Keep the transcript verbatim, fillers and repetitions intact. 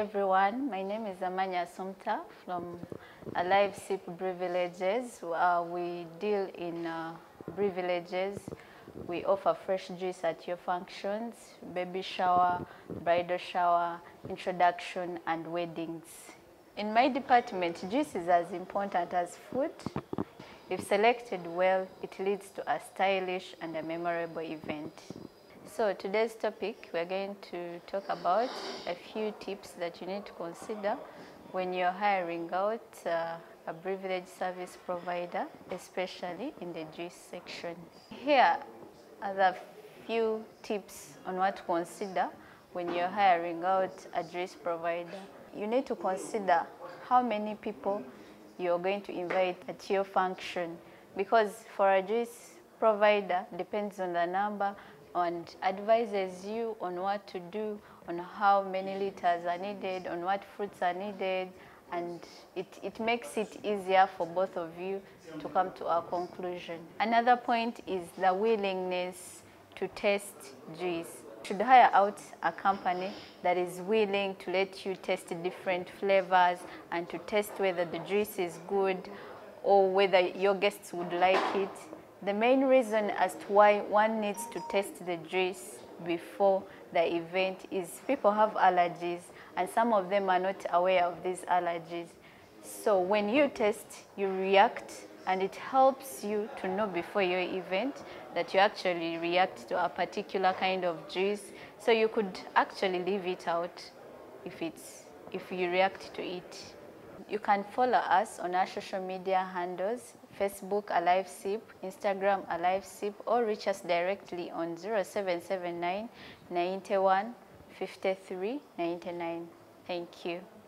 everyone, my name is Amanya Sumta from Alive Sip Privileges. Uh, we deal in uh, privileges. We offer fresh juice at your functions, baby shower, bridal shower, introduction, and weddings. In my department, juice is as important as food. If selected well, it leads to a stylish and a memorable event. So today's topic, we're going to talk about a few tips that you need to consider when you're hiring out uh, a privileged service provider, especially in the juice section. Here are the few tips on what to consider when you're hiring out a juice provider. You need to consider how many people you're going to invite at your function, because for a juice provider, depends on the number and advises you on what to do, on how many liters are needed, on what fruits are needed, and it, it makes it easier for both of you to come to a conclusion. Another point is the willingness to test juice. You should hire out a company that is willing to let you test different flavors and to test whether the juice is good or whether your guests would like it. The main reason as to why one needs to test the juice before the event is people have allergies and some of them are not aware of these allergies. So when you test, you react, and it helps you to know before your event that you actually react to a particular kind of juice. So you could actually leave it out if, it's, if you react to it. You can follow us on our social media handles, Facebook Alive Sip, Instagram Alive Sip, or reach us directly on zero seven seven nine, nine one, five three nine nine. Thank you.